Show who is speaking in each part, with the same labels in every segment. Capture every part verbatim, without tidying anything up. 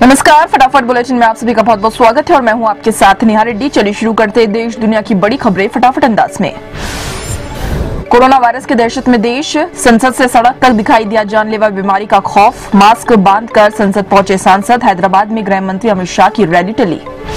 Speaker 1: नमस्कार, फटाफट बुलेटिन में आप सभी का बहुत बहुत स्वागत है और मैं हूं आपके साथ नेहा रेड्डी। चलिए शुरू करते हैं देश दुनिया की बड़ी खबरें फटाफट अंदाज में। कोरोना वायरस की दहशत में देश, संसद से सड़क तक दिखाई दिया जानलेवा बीमारी का खौफ। मास्क बांधकर संसद पहुंचे सांसद। हैदराबाद में गृह मंत्री अमित शाह की रैली टली।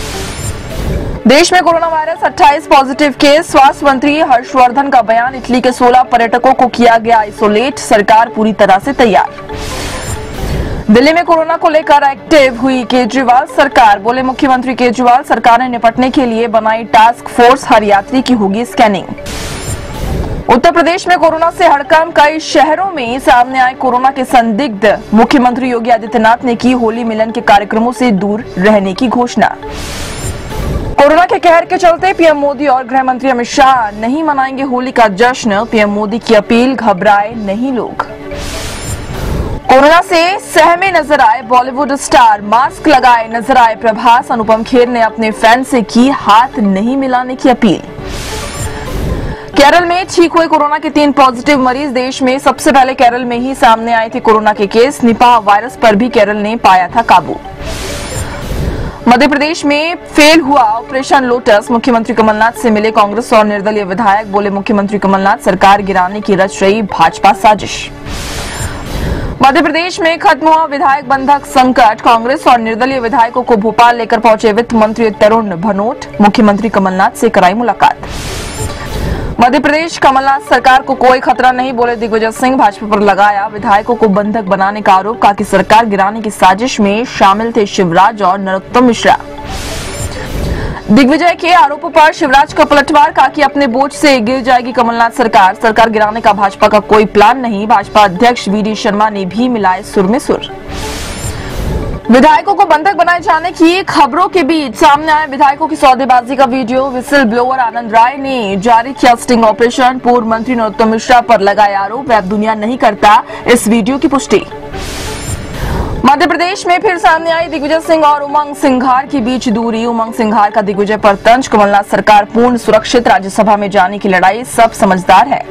Speaker 1: देश में कोरोना वायरस अट्ठाईस पॉजिटिव केस। स्वास्थ्य मंत्री हर्षवर्धन का बयान। इटली के सोलह पर्यटकों को किया गया आइसोलेट। सरकार पूरी तरह से तैयार। दिल्ली में कोरोना को लेकर एक्टिव हुई केजरीवाल सरकार। बोले मुख्यमंत्री केजरीवाल, सरकार ने निपटने के लिए बनाई टास्क फोर्स। हर यात्री की होगी स्कैनिंग। उत्तर प्रदेश में कोरोना से हड़कंप। कई शहरों में सामने आए कोरोना के संदिग्ध। मुख्यमंत्री योगी आदित्यनाथ ने की होली मिलन के कार्यक्रमों से दूर रहने की घोषणा। कोरोना के कहर के चलते पीएम मोदी और गृह मंत्री अमित शाह नहीं मनाएंगे होली का जश्न। पीएम मोदी की अपील, घबराए नहीं लोग। कोरोना से सहमे नजर आए बॉलीवुड स्टार। मास्क लगाए नजर आए प्रभास। अनुपम खेर ने अपने फैन से की हाथ नहीं मिलाने की अपील। केरल में ठीक हुए कोरोना के तीन पॉजिटिव मरीज। देश में सबसे पहले केरल में ही सामने आए थे कोरोना के केस। निपाह वायरस पर भी केरल ने पाया था काबू। मध्य प्रदेश में फेल हुआ ऑपरेशन लोटस। मुख्यमंत्री कमलनाथ से मिले कांग्रेस और निर्दलीय विधायक। बोले मुख्यमंत्री कमलनाथ, सरकार गिराने की रच रही भाजपा साजिश। मध्य प्रदेश में खत्म हुआ विधायक बंधक संकट। कांग्रेस और निर्दलीय विधायकों को भोपाल लेकर पहुंचे वित्त मंत्री तरुण भनोट। मुख्यमंत्री कमलनाथ से कराई मुलाकात। मध्य प्रदेश कमलनाथ सरकार को कोई खतरा नहीं, बोले दिग्विजय सिंह। भाजपा पर लगाया विधायकों को बंधक बनाने का आरोप। कहा कि सरकार गिराने की साजिश में शामिल थे शिवराज और नरोत्तम मिश्रा। दिग्विजय के आरोपों पर शिवराज का पलटवार। कहा कि अपने बोझ से गिर जाएगी कमलनाथ सरकार। सरकार गिराने का भाजपा का कोई प्लान नहीं। भाजपा अध्यक्ष वी डी शर्मा ने भी मिलाए सुर में सुर। विधायकों को बंधक बनाए जाने की खबरों के बीच सामने आए विधायकों की सौदेबाजी का वीडियो। विसिल ब्लोअर आनंद राय ने जारी किया स्टिंग ऑपरेशन। पूर्व मंत्री नरोत्तम मिश्रा पर लगाए आरोप। वेब दुनिया नहीं करता इस वीडियो की पुष्टि। मध्य प्रदेश में फिर सामने आई दिग्विजय सिंह और उमंग सिंघार की बीच दूरी। उमंग सिंघार का दिग्विजय पर तंज। कमलनाथ सरकार पूर्ण सुरक्षित। राज्यसभा में जाने की लड़ाई सब समझदार है।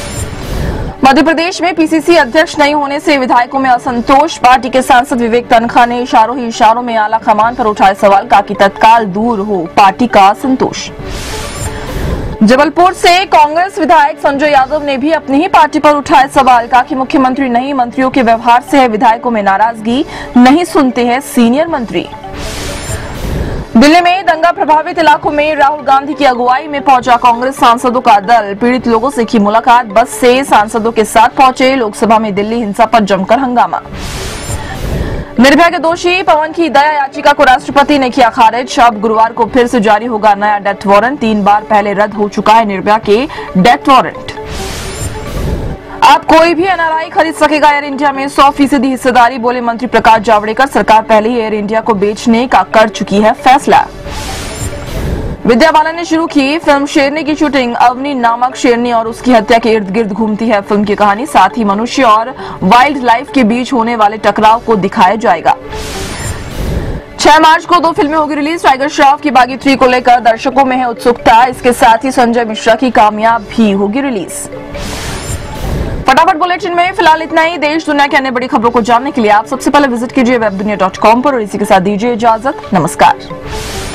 Speaker 1: मध्य प्रदेश में पीसीसी अध्यक्ष नहीं होने से विधायकों में असंतोष। पार्टी के सांसद विवेक तनखा ने इशारों ही इशारों में आला कमान पर उठाए सवाल। कहा कि तत्काल दूर हो पार्टी का असंतोष। जबलपुर से कांग्रेस विधायक संजय यादव ने भी अपनी ही पार्टी पर उठाए सवाल। कहा कि मुख्यमंत्री नहीं, मंत्रियों के व्यवहार से है विधायकों में नाराजगी। नहीं सुनते हैं सीनियर मंत्री। दिल्ली में दंगा प्रभावित इलाकों में राहुल गांधी की अगुवाई में पहुंचा कांग्रेस सांसदों का दल। पीड़ित लोगों से की मुलाकात। बस से सांसदों के साथ पहुंचे। लोकसभा में दिल्ली हिंसा पर जमकर हंगामा। निर्भया के दोषी पवन की दया याचिका को राष्ट्रपति ने किया खारिज। अब गुरुवार को फिर से जारी होगा नया डेथ वारंट। तीन बार पहले रद्द हो चुका है निर्भया के डेथ वारंट। अब कोई भी एनआरआई खरीद सकेगा एयर इंडिया में सौ फीसदी हिस्सेदारी। बोले मंत्री प्रकाश जावड़ेकर, सरकार पहले ही एयर इंडिया को बेचने का कर चुकी है फैसला। विद्या बालन ने शुरू की फिल्म शेरनी की शूटिंग। अवनी नामक शेरनी और उसकी हत्या के इर्द गिर्द घूमती है फिल्म की कहानी। साथ ही मनुष्य और वाइल्ड लाइफ के बीच होने वाले टकराव को दिखाया जाएगा। छह मार्च को दो फिल्में होगी रिलीज। टाइगर श्रॉफ की बागी थ्री को लेकर दर्शकों में है उत्सुकता। इसके साथ ही संजय मिश्रा की कामयाब भी होगी रिलीज। फटाफट बुलेटिन में फिलहाल इतना ही। देश दुनिया की अन्य बड़ी खबरों को जानने के लिए आप सबसे पहले विजिट कीजिए वेब दुनिया डॉट कॉम पर और इसी के साथ दीजिए इजाजत। नमस्कार।